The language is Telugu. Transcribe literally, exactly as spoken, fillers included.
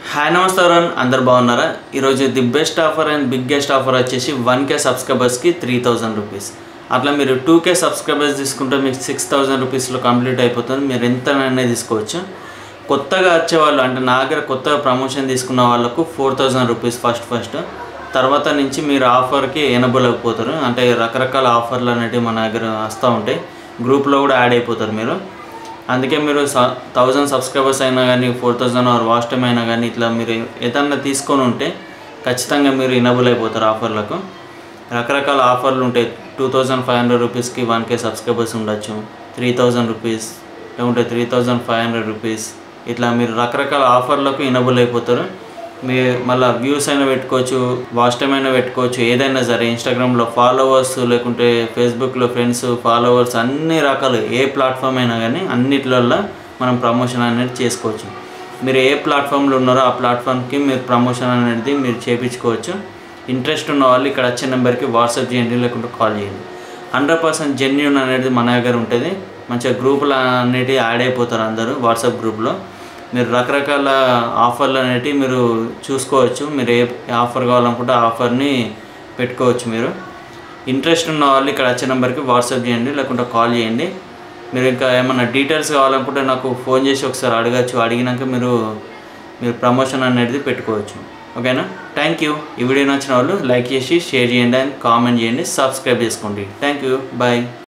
హాయ్ నమస్తే ఎవరన్ అందరు బాగున్నారా? ఈరోజు the best offer and biggest offer వచ్చేసి వన్ కే సబ్స్క్రైబర్స్కి త్రీ థౌజండ్ రూపీస్. అట్లా మీరు టూ కే సబ్స్క్రైబర్స్ తీసుకుంటే మీకు సిక్స్ థౌజండ్ రూపీస్లో కంప్లీట్ అయిపోతుంది. మీరు ఎంతనైనా తీసుకోవచ్చు. కొత్తగా వచ్చేవాళ్ళు అంటే నా దగ్గర కొత్తగా ప్రమోషన్ తీసుకున్న వాళ్ళకు four thousand rupees first first తర్వాత నుంచి మీరు ఆఫర్కి ఎనబుల్ అయిపోతారు. అంటే రకరకాల ఆఫర్లు అనేటివి మన దగ్గర వస్తూ ఉంటాయి. గ్రూప్లో కూడా యాడ్ అయిపోతారు మీరు. అందుకే మీరు థౌజండ్ సబ్స్క్రైబర్స్ అయినా కానీ four thousand or watch time అయినా కానీ ఇట్లా మీరు ఏదన్నా తీసుకొని ఉంటే ఖచ్చితంగా మీరు ఇనబుల్ అయిపోతారు ఆఫర్లకు. రకరకాల ఆఫర్లు ఉంటాయి. టూ థౌజండ్ ఫైవ్ హండ్రెడ్ రూపీస్కి వన్ కే సబ్స్క్రైబర్స్ ఉండొచ్చు, త్రీ థౌజండ్ రూపీస్ లేకుంటే three thousand five hundred rupees ఇట్లా మీరు రకరకాల ఆఫర్లకు ఇనబుల్ అయిపోతారు. మీ మళ్ళీ వ్యూస్ అయినా పెట్టుకోవచ్చు, వాచ్ టైం అయినా పెట్టుకోవచ్చు, ఏదైనా సరే. ఇన్స్టాగ్రామ్లో ఫాలోవర్స్ లేకుంటే ఫేస్బుక్లో ఫ్రెండ్స్ ఫాలోవర్స్ అన్ని రకాలు ఏ ప్లాట్ఫామ్ అయినా కానీ అన్నిట్లల్లో మనం ప్రమోషన్ అనేది చేసుకోవచ్చు. మీరు ఏ ప్లాట్ఫామ్లో ఉన్నారో ఆ ప్లాట్ఫామ్కి మీరు ప్రమోషన్ అనేది మీరు చేయించుకోవచ్చు. ఇంట్రెస్ట్ ఉన్న వాళ్ళు ఇక్కడ వచ్చే నెంబర్కి వాట్సాప్ చేయండి లేకుంటే కాల్ చేయండి. హండ్రెడ్ పర్సెంట్ జెన్యూన్ అనేది మన దగ్గర ఉంటుంది. మంచిగా గ్రూపులు అనేటివి యాడ్ అయిపోతారు అందరూ వాట్సాప్ గ్రూప్లో. మీరు రకరకాల ఆఫర్లు అనేటివి మీరు చూసుకోవచ్చు. మీరు ఏ ఆఫర్ కావాలనుకుంటే ఆ ఆఫర్ని పెట్టుకోవచ్చు. మీరు ఇంట్రెస్ట్ ఉన్న వాళ్ళు ఇక్కడ వచ్చే నెంబర్కి వాట్సాప్ చేయండి లేకుంటే కాల్ చేయండి. మీరు ఇంకా ఏమన్నా డీటెయిల్స్ కావాలనుకుంటే నాకు ఫోన్ చేసి ఒకసారి అడగచ్చు. అడిగినాక మీరు మీరు ప్రమోషన్ అనేది పెట్టుకోవచ్చు. ఓకేనా? Thank you. ఈ వీడియో నచ్చిన వాళ్ళు లైక్ చేసి షేర్ చేయండి అండ్ కామెంట్ చేయండి, సబ్స్క్రైబ్ చేసుకోండి. Thank you. బాయ్.